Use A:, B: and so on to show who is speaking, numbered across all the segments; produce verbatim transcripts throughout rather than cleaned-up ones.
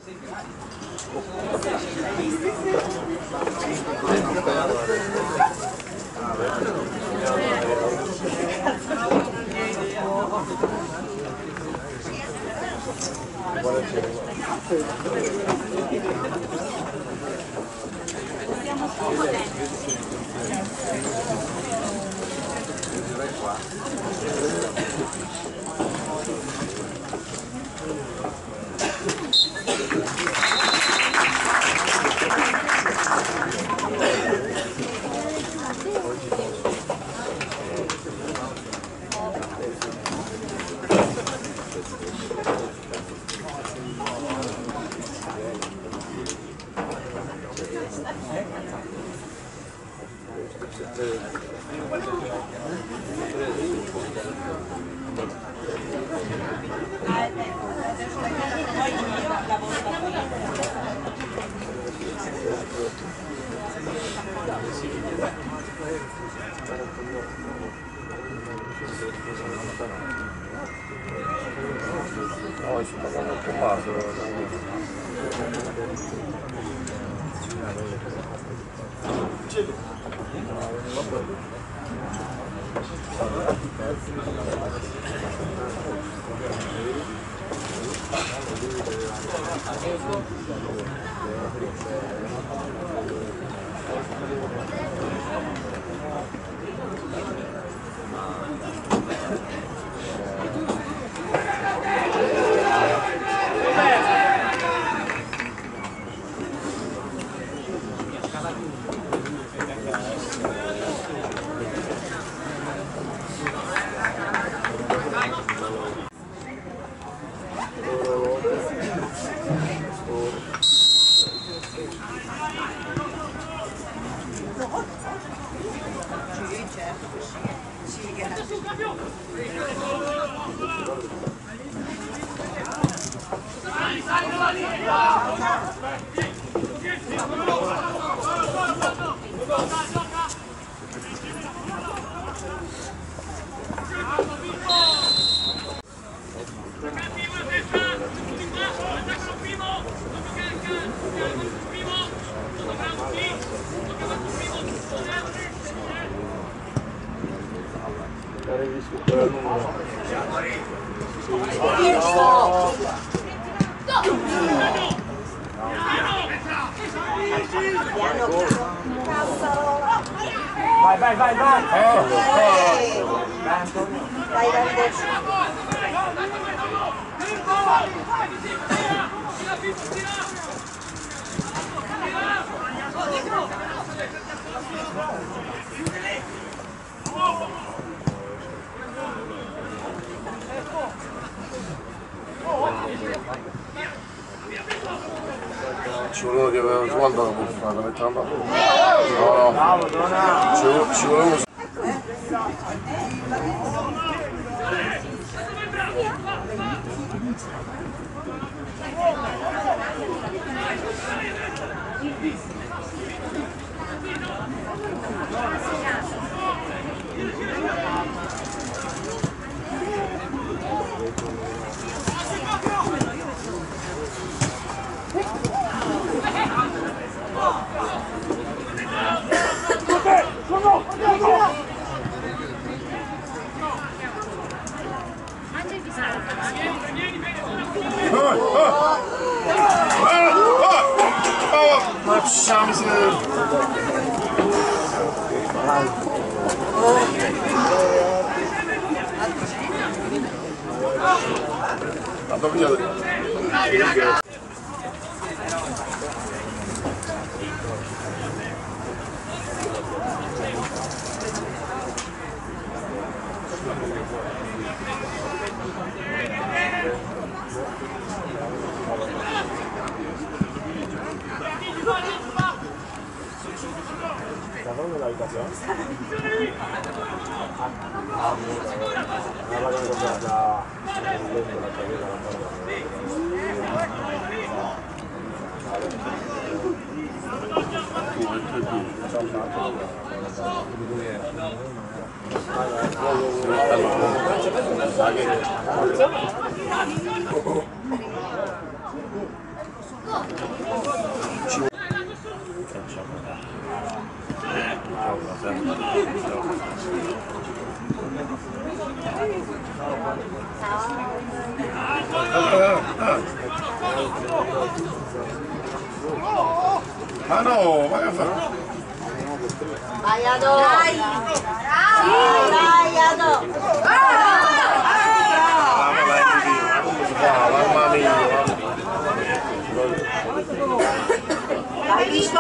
A: Poi si parla molto basso.
B: Vai, vai, vai, vai!
C: Eh, eh. Dai, dai,
A: Ci voleva che aveva sguardato la buffata, mettere un po'. No, no. Ci volevo, ci volevo. Facciamo Vado via.
B: ¿Dónde la habitación?
A: Ma no, ma che fa?
C: Vai Ado! Dai! Dai Ado!
A: Mamma mia!
C: Hai visto?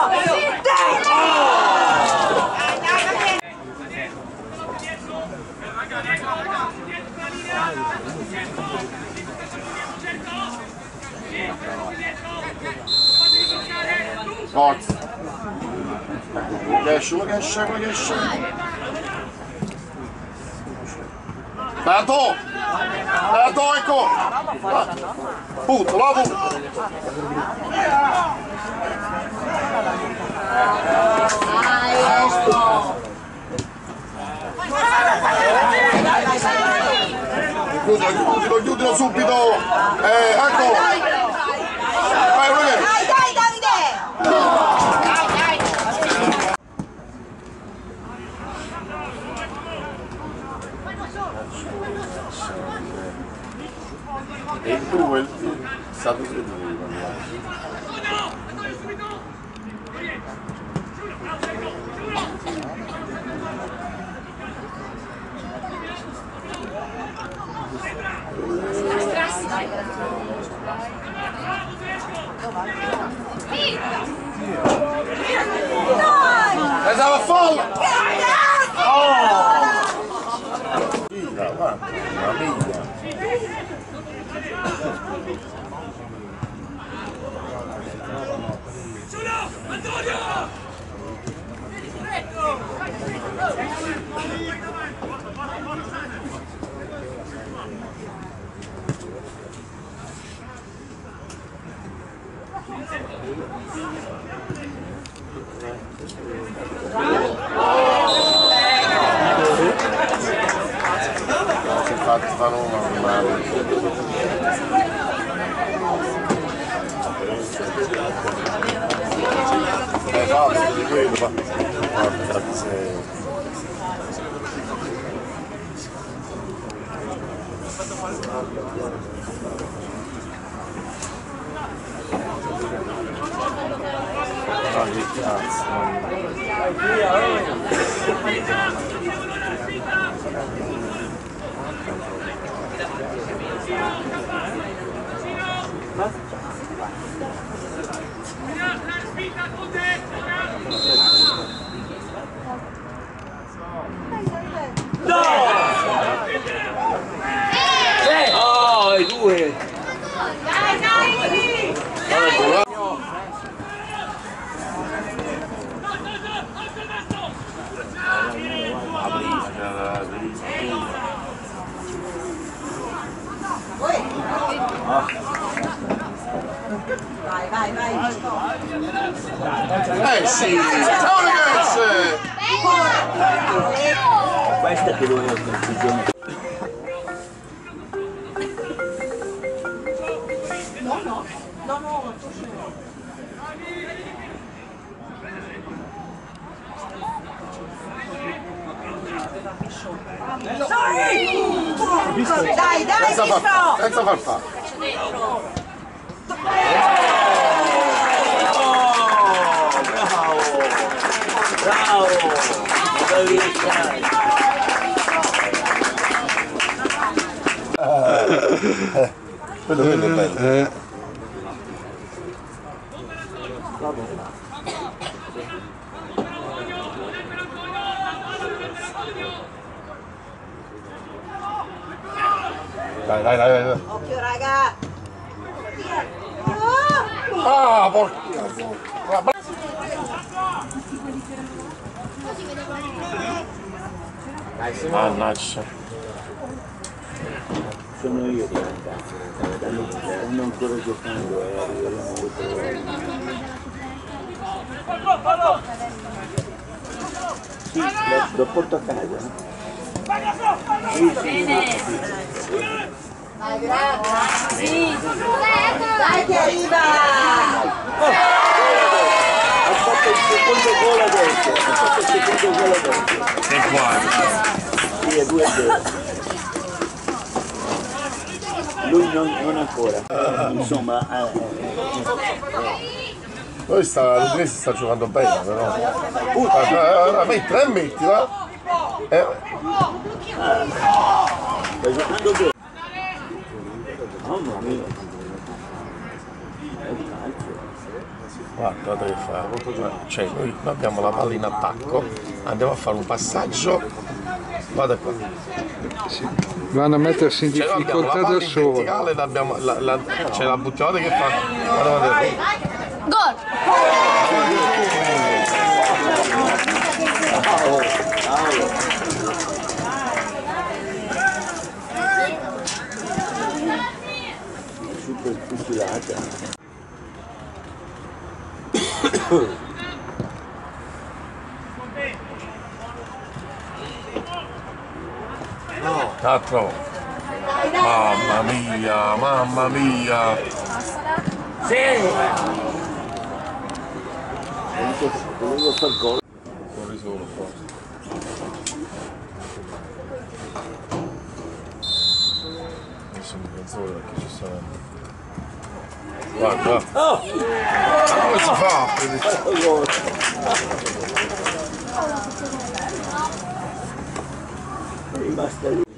A: Forza! Che esce, che esce, che esce! Beato! Beato, ecco! Punto, là punto! Chiudilo, chiudilo, chiudilo subito! Eh, ecco! Vai, vai!
C: Dai, dai Davide!
A: E il tuo è stato creduto. Pensavo a folla! Oh! Mira, guarda, una miglia! Infatti fanno una male. Esatto, di quello fa. Porca miseria. Ma che cazzo.
B: Oh, i due!
C: Dai, dai! Vai, vai, vai!
A: Eh sì! Ciao ragazzi!
B: Questa è che lo è confusione.
C: No, no, no, no, dai, dai,
A: Senza far fa,
C: Pistro!
A: senza far fa.
B: Bravo! Bravissima!
A: Quello, quello è bello. Dai, dai, dai, dai.
C: Occhio raga!
A: Ah, porca porca. Mannaggia.
B: Sono io che stanno ancora giocando e arriveremo sì, lo, lo porto a casa. Sì, sì,
C: Dai, grazie! Dai che arriva!
B: Lui non, non ancora. Insomma, eh, eh,
A: Poi sta, l'Udinese sta giocando bene, però. Uh, uh, metti, eh, metti, va. Eh.
B: stai giocando bene. Mamma mia.
A: Guarda che fa, cioè noi abbiamo la palla in attacco, andiamo a fare un passaggio, guarda qua.
D: Sì. Vanno a mettersi in
A: Cioè, noi abbiamo la
D: difficoltà
A: palla
D: da
A: in
D: solo.
A: verticale, l'abbiamo- la, la, c'è la buttiata che fa, guarda, guarda.
E: Gol!
B: Super fucilata.
A: Quattro. Mamma mia, mamma mia.
B: Volevo far gol.
A: Corri solo qua. Adesso mi penso perché ci sono. Guarda.
B: Oh!
A: Ma come si fa?
B: È rimasta lì.